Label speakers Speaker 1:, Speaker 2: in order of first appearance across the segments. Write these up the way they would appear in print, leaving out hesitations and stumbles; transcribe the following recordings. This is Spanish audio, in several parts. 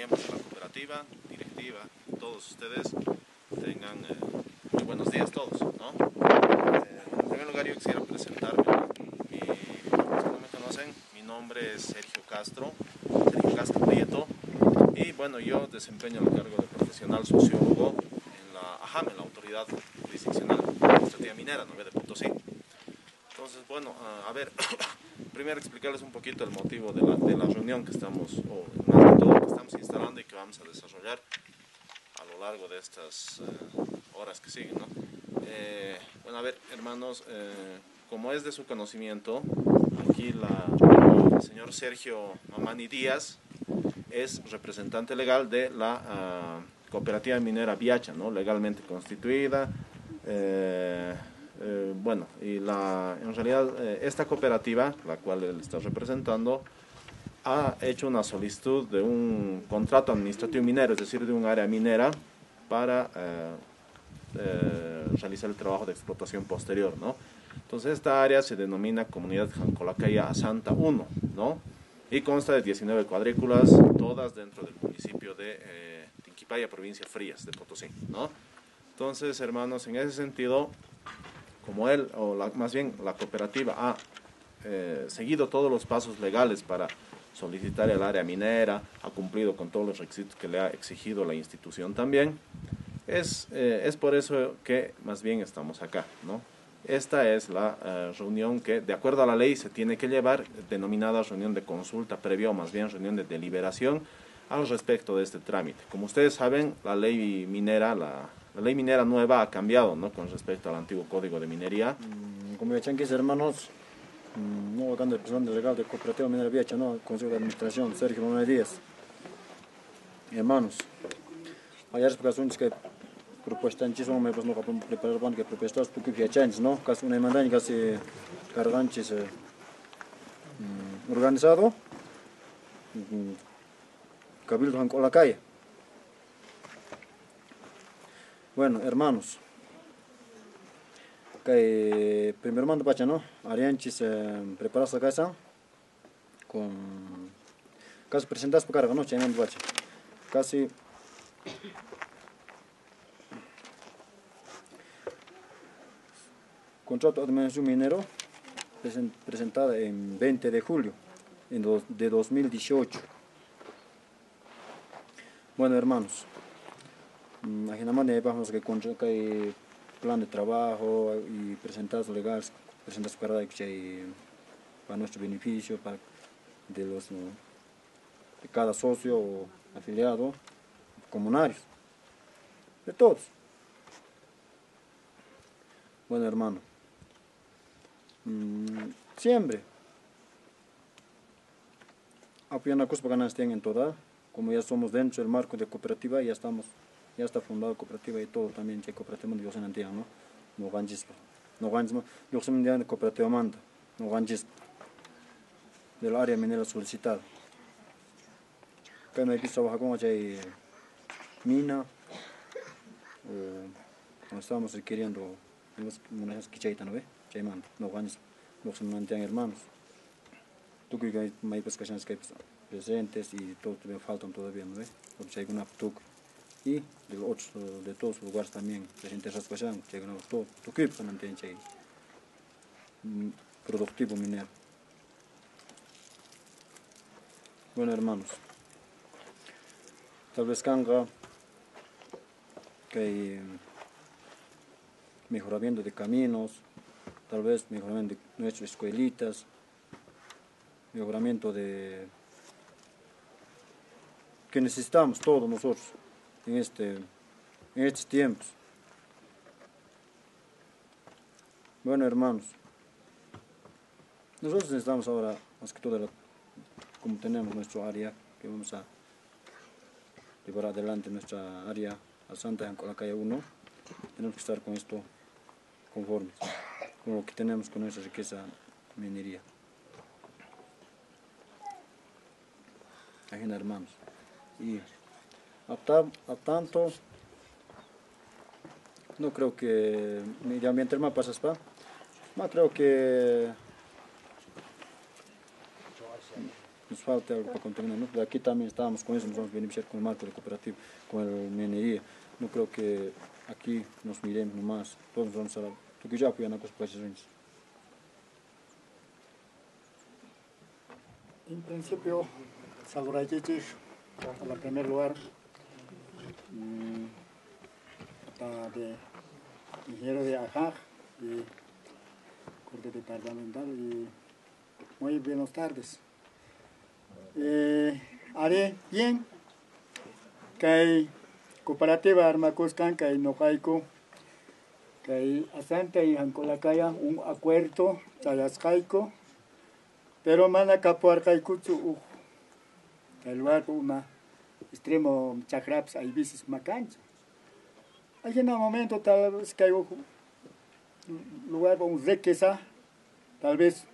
Speaker 1: miembros de la cooperativa, directiva, todos ustedes tengan muy buenos días todos, ¿no? En primer lugar yo quisiera presentarme, ¿no? Los que no me conocen, mi nombre es Sergio Castro Prieto, y bueno, yo desempeño el cargo de profesional sociólogo en la AJAM, en la Autoridad Jurisdiccional Administrativa Minera, ¿no?, de Potosí. Entonces, bueno, a ver, primero explicarles un poquito el motivo de la reunión que estamos, o más que todo que estamos instalando y que vamos a desarrollar a lo largo de estas horas que siguen, ¿no? Bueno, a ver, hermanos, como es de su conocimiento, aquí el señor Sergio Mamani Díaz es representante legal de la cooperativa minera Viacha, ¿no?, legalmente constituida. Bueno, y en realidad esta cooperativa, la cual él está representando, ha hecho una solicitud de un contrato administrativo minero, es decir, de un área minera para realizar el trabajo de explotación posterior, ¿no? Entonces esta área se denomina Comunidad Jancolacaya Santa 1, ¿no? Y consta de 19 cuadrículas, todas dentro del municipio de Tinquipaya, provincia Frías de Potosí, ¿no? Entonces, hermanos, en ese sentido, como él, más bien la cooperativa ha seguido todos los pasos legales para solicitar el área minera, ha cumplido con todos los requisitos que le ha exigido la institución también, es por eso que más bien estamos acá, ¿no? Esta es la reunión que, de acuerdo a la ley, se tiene que llevar, denominada reunión de consulta previa, o más bien reunión de deliberación al respecto de este trámite. Como ustedes saben, la ley minera nueva ha cambiado, ¿no?, con respecto al antiguo Código de Minería.
Speaker 2: Como ya chanquis, hermanos, no hagan el presidente legal de Cooperativa Minera Viacha, no, Consejo de Administración, Sergio Mamani Díaz. Hermanos, hay explicaciones que propuestas son me pues no capaz preparar pan que propuestas porque viachantes, no, casi una mandaña casi carganches organizado, cabildo en la calle. Bueno, hermanos, que primero mando pacha, no, arianchis preparas la casa con casi presentas para carga, no, chaymando pacha, casi contrato de administración minero presentada en 20 de julio de 2018. Bueno, hermanos, imagínate vamos que hay plan de trabajo y presentados legales, presentados para nuestro beneficio, de cada socio o afiliado, comunarios, de todos. Bueno, hermano, siempre apoyando a cosas para en toda, como ya somos dentro del marco de cooperativa, ya está fundada cooperativa y todo también, que cooperativa de Yosanantian, ¿no? No ganjis, yo soy de cooperativa manda, no ganjis del área minera solicitada. Que me he visto trabajar con mina, no estamos requiriendo unas quichaitas, ¿no ve? Chaymanda, no ganjis, no se mantienen hermanos. Tú que hay pescaciones que presentes y todo todavía faltan todavía, ¿no ve? Porque hay una tuc y de todos los lugares también presentes raspación, que hay todo, tu que mantiene productivo minero. Bueno, hermanos, tal vez canga que hay mejoramiento de caminos, tal vez mejoramiento de nuestras escuelitas, mejoramiento de que necesitamos todos nosotros en estos tiempos. Bueno, hermanos, nosotros necesitamos ahora, más que todo, como tenemos nuestro área, que vamos a llevar adelante nuestra área a Santa en la calle 1, tenemos que estar con esto conformes, con lo que tenemos con nuestra riqueza minería. Ajena, hermanos. Y a tanto, no creo que medio ambiente más pasas para, no creo que falta algo para contaminar, ¿no? Pero aquí también estábamos con eso, nos vamos a beneficiar con el marco de cooperativa, con el minería. No creo que aquí nos miremos nomás, todos nos vamos a... ¿Tú que ya apoyan a cosas para esos?
Speaker 3: En principio, saludar en primer lugar, de ingeniero de AJAJ y corte departamental y muy buenas tardes. Haré bien que cooperativa Armacoscan, que no caigo, que asante y Ancolacaya un acuerdo, chayascaico, pero mana capuar caicuchu, el lugar una extremo chakraps hay bicis macancha. Hay en un momento tal vez que hay un lugar un requesa, tal vez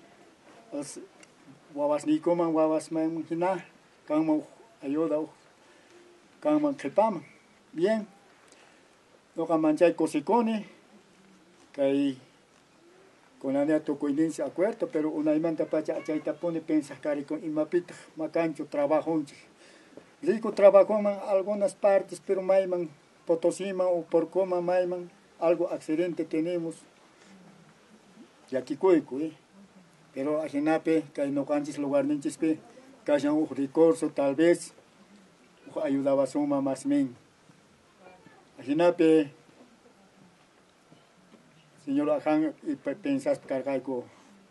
Speaker 3: guavas ni coman guavas man hina, camo ayuda, camo kelpam, bien, no camancha cosicone, que hay con la neta coincidencia acuerdo, pero una imanta pacha achaita pone pensa cari con imapita macancho trabajo. Rico trabajo en algunas partes, pero maiman Potosima o Porcoma maiman algo accidente tenemos. Y aquí cuico, pero ajinape que no canches lugar ninchispe, que haya un recurso tal vez ayudaba a suma más men. Ajinape señor Ajan y pensas cargar con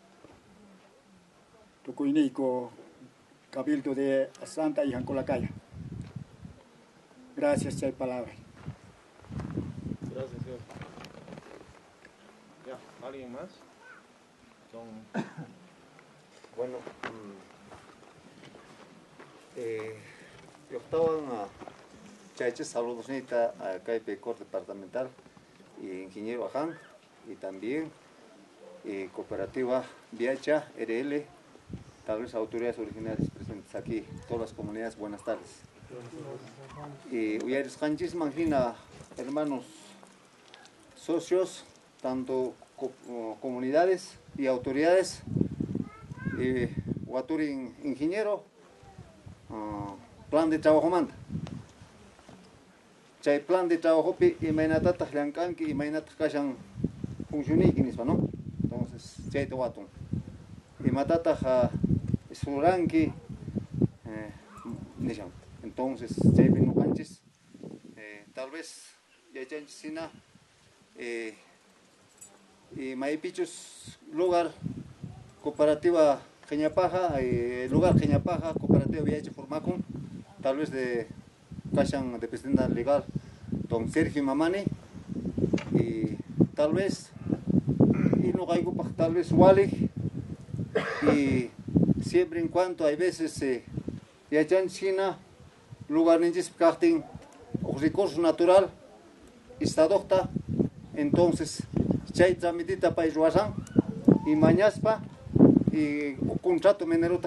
Speaker 3: tu cuinico cabildo de Santa y Jancolacaya. Gracias, hay palabra.
Speaker 1: Gracias, señor. Ya, ¿alguien más?
Speaker 4: Bueno, yo estaba en Chaiche, saludos a Caipe Corte Departamental y Ingeniero Aján y también Cooperativa Viacha, RL, tal vez autoridades originales presentes aquí, todas las comunidades, buenas tardes. Uyaris Hanchis Mangina, hermanos socios, tanto comunidades y autoridades, Waturin ingeniero, plan de trabajo manda. Chay plan de trabajo y mainatata llancánki y mainatata kashan funcioniki nispa, ¿no? Entonces, chay te watun. Y matata suranki nishan. Entonces, chay no canches, tal vez ya chanchisina y maipichos lugar cooperativa Geñapaja, lugar Geñapaja, cooperativa Viaje Formacon, tal vez de Cashan de presidenta legal, don Sergio Mamani, y tal vez, y no caigo tal vez Wally, y siempre en cuanto hay veces, ya en China, lugar en Giscartin, recurso natural, está docta, entonces, chay tramitita para Iruazán, y mañaspa, y un contrato minero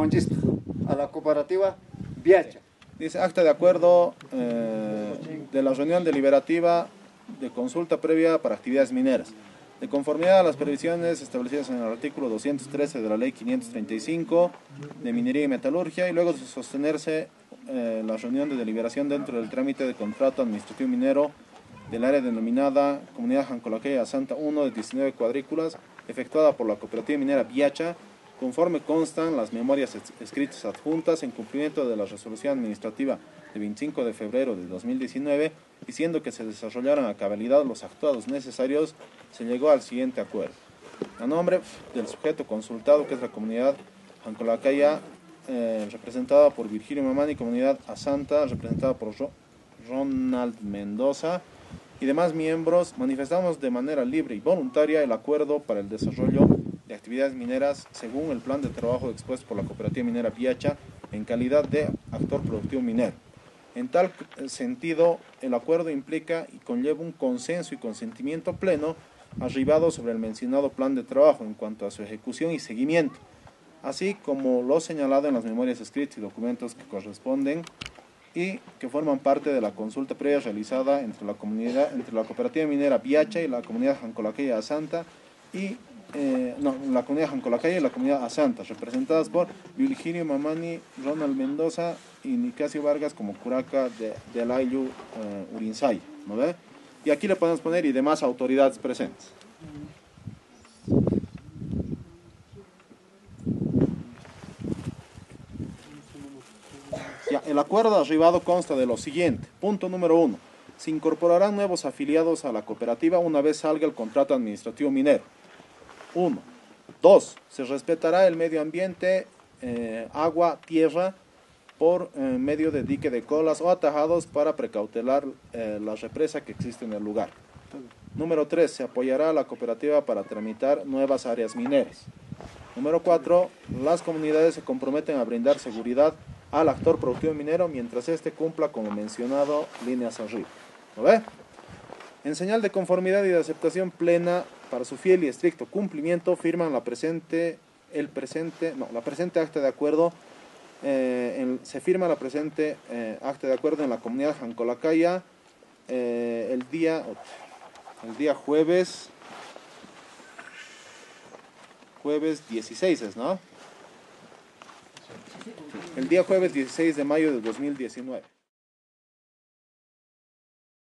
Speaker 4: a la cooperativa Viacha.
Speaker 1: Dice acta de acuerdo de la reunión deliberativa de consulta previa para actividades mineras. De conformidad a las previsiones establecidas en el artículo 213 de la ley 535 de minería y metalurgia, y luego de sostenerse la reunión de deliberación dentro del trámite de contrato administrativo minero del área denominada Comunidad Jancolacaya Santa 1 de 19 cuadrículas, efectuada por la cooperativa minera Viacha, conforme constan las memorias escritas adjuntas en cumplimiento de la resolución administrativa de 25 de febrero de 2019, y siendo que se desarrollaron a cabalidad los actuados necesarios, se llegó al siguiente acuerdo. A nombre del sujeto consultado, que es la comunidad Jancolacaya, representada por Virgilio Mamani, comunidad Asanta, representada por Ronald Mendoza, y demás miembros, manifestamos de manera libre y voluntaria el acuerdo para el desarrollo de actividades mineras según el plan de trabajo expuesto por la cooperativa minera Viacha en calidad de actor productivo minero. En tal sentido, el acuerdo implica y conlleva un consenso y consentimiento pleno arribado sobre el mencionado plan de trabajo en cuanto a su ejecución y seguimiento, así como lo señalado en las memorias escritas y documentos que corresponden y que forman parte de la consulta previa realizada entre la cooperativa minera Viacha y la comunidad Jancolacaya Santa, y la comunidad Jancolacaya y la comunidad Asanta, representadas por Virgilio Mamani, Ronald Mendoza y Nicasio Vargas como curaca de Alayu Urinsay, ¿no ve? Y aquí le podemos poner y demás autoridades presentes. Ya, el acuerdo arribado consta de lo siguiente. Punto número 1. Se incorporarán nuevos afiliados a la cooperativa una vez salga el contrato administrativo minero. 1. 2. Se respetará el medio ambiente, agua, tierra, por medio de dique de colas o atajados para precautelar la represa que existe en el lugar. Número 3. Se apoyará a la cooperativa para tramitar nuevas áreas mineras. Número 4. Las comunidades se comprometen a brindar seguridad al actor productivo minero mientras éste cumpla con lo mencionado líneas arriba. ¿Lo ve? En señal de conformidad y de aceptación plena para su fiel y estricto cumplimiento, firman la presente acta de acuerdo. Se firma la presente acta de acuerdo en la comunidad Jancolacaya el día jueves 16, ¿no? El día jueves 16 de mayo de 2019.